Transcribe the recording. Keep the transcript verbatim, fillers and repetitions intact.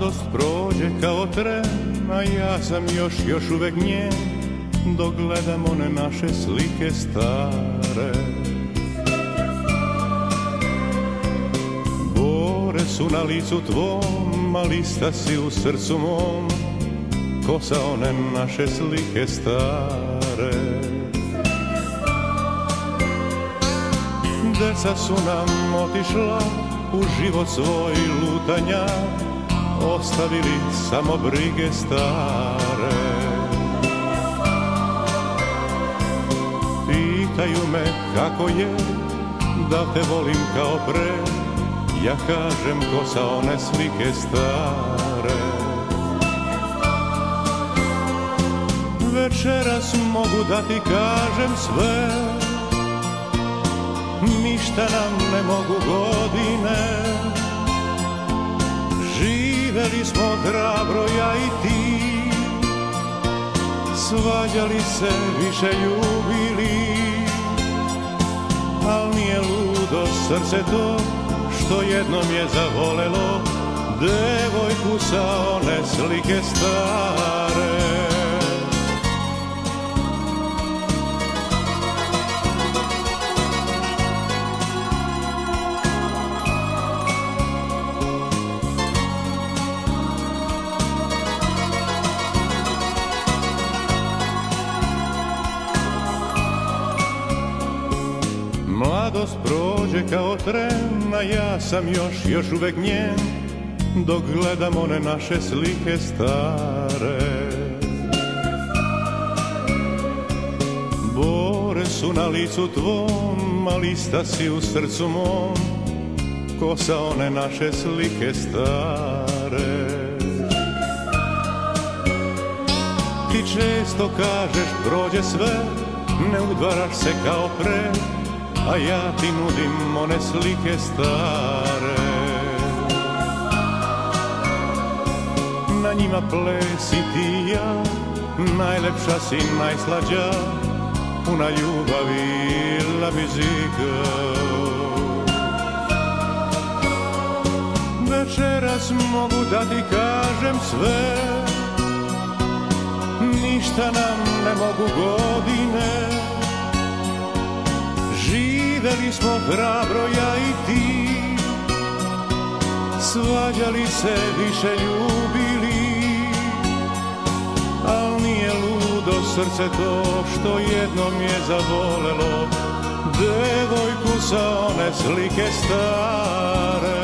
Mladost prođe kao tren, a ja sam još, još uvek njen, dok gledam one naše slike stare. Bore su na licu tvom, a lista si u srcu mom, ko sa one naše slike stare. Deca su nam otišla u život svoj lutanja, ostavili samo brige stare. Pitaju me kako je, da te volim kao pre, ja kažem ko sa one slike stare. Večeras mogu da ti kažem sve, ništa nam ne mogu godine. Živeli smo hrabro ja i ti, svađali se, više ljubili. Al nije ludo srce to što jednom je zavolelo devojku sa one slike stare. Mladost prođe kao tren, a ja sam još, još uvek njen, dok gledam one naše slike stare. Bore su na licu tvom, a lista si u srcu mom, ko sa one naše slike stare. Ti često kažeš prođe sve, ne udvaraš se kao pre, a ja ti nudim one slike stare. Na njima plesi ti ja, najlepša si, najslađa, puna ljubavi, la muzika. Večeras mogu da ti kažem sve, ništa nam ne mogu godine. Živeli smo hrabro ja i ti, svađali se, više ljubili. Al nije ludo srce to što jednom je zavolelo devojku sa one slike stare.